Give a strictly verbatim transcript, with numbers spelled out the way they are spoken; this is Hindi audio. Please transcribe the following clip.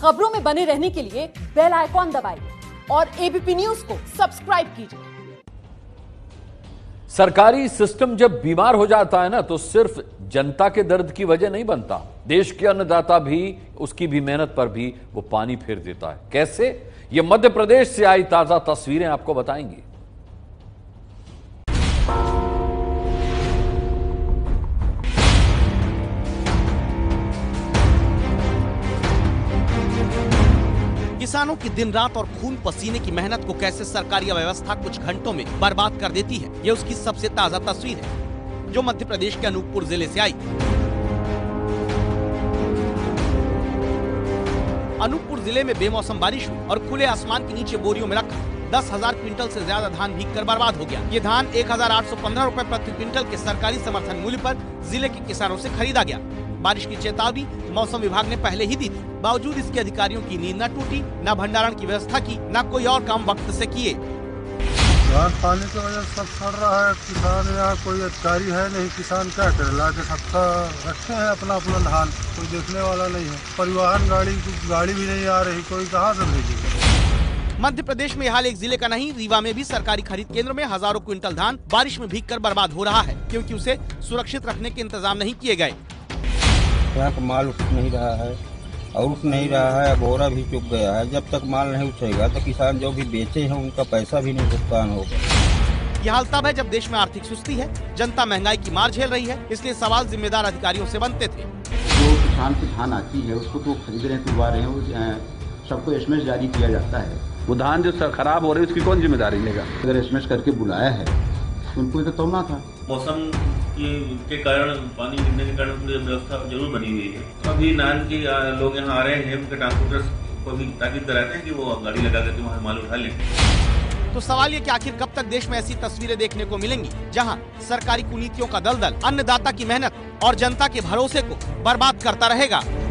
खबरों में बने रहने के लिए बेल आइकॉन दबाइए और एबीपी न्यूज को सब्सक्राइब कीजिए। सरकारी सिस्टम जब बीमार हो जाता है ना, तो सिर्फ जनता के दर्द की वजह नहीं बनता, देश के अन्नदाता भी उसकी भी मेहनत पर भी वो पानी फेर देता है। कैसे? ये मध्य प्रदेश से आई ताजा तस्वीरें आपको बताएंगी। किसानों की दिन रात और खून पसीने की मेहनत को कैसे सरकारी व्यवस्था कुछ घंटों में बर्बाद कर देती है, ये उसकी सबसे ताजा तस्वीर है, जो मध्य प्रदेश के अनूपपुर जिले से आई। अनूपपुर जिले में बेमौसम बारिश हुई और खुले आसमान के नीचे बोरियों में रखा दस हजार क्विंटल से ज्यादा धान भीग कर बर्बाद हो गया। ये धान एक हजार आठ सौ पंद्रह रूपए प्रति क्विंटल के सरकारी समर्थन मूल्य पर जिले के किसानों से खरीदा गया। बारिश की चेतावनी मौसम विभाग ने पहले ही दी थी, बावजूद इसके अधिकारियों की नींद न टूटी, न भंडारण की व्यवस्था की, न कोई और काम वक्त से किए। धान पानी की वजह से सब सड़ रहा है। किसान यहाँ कोई अधिकारी है नहीं, किसान क्या करे, ला के सबका रखे हैं अपना अपना धान, कोई देखने वाला नहीं है। परिवहन गाड़ी गाड़ी भी नहीं आ रही, कोई कहाँ से भेजेगा। मध्य प्रदेश में हाल एक जिले का नहीं, रीवा में भी सरकारी खरीद केंद्र में हजारों क्विंटल धान बारिश में भीग कर बर्बाद हो रहा है, क्योंकि उसे सुरक्षित रखने के इंतजाम नहीं किए गए। यहाँ का माल उठ नहीं रहा है और उठ नहीं रहा है, बोरा भी चुक गया है। जब तक माल नहीं उठेगा तो किसान जो भी बेचे हैं उनका पैसा भी नहीं भुगतान होगा। यह हाल तब है जब देश में आर्थिक सुस्ती है, जनता महंगाई की मार झेल रही है, इसलिए सवाल जिम्मेदार अधिकारियों से बनते थे। जो किसान की धान आती है उसको तो खरीद रहे हैं, तुलवा रहे हैं, सबको एसएमएस जारी किया जाता है। वो धान जो खराब हो रही है उसकी कौन जिम्मेदारी लेगा? अगर एसएमएस करके बुलाया है उनको तो तोड़ना था। मौसम के कारण, पानी गिरने के कारण व्यवस्था जरूर बनी हुई है। अभी नान के लोग यहाँ आ रहे हैं, उनके ट्रांसपोर्टर्स को भी ताकीद कराते हैं कि वो गाड़ी लगा करके वहाँ माल उठा लें। तो सवाल ये कि आखिर कब तक देश में ऐसी तस्वीरें देखने को मिलेंगी, जहाँ सरकारी कुनीतियों का दलदल अन्नदाता की मेहनत और जनता के भरोसे को बर्बाद करता रहेगा।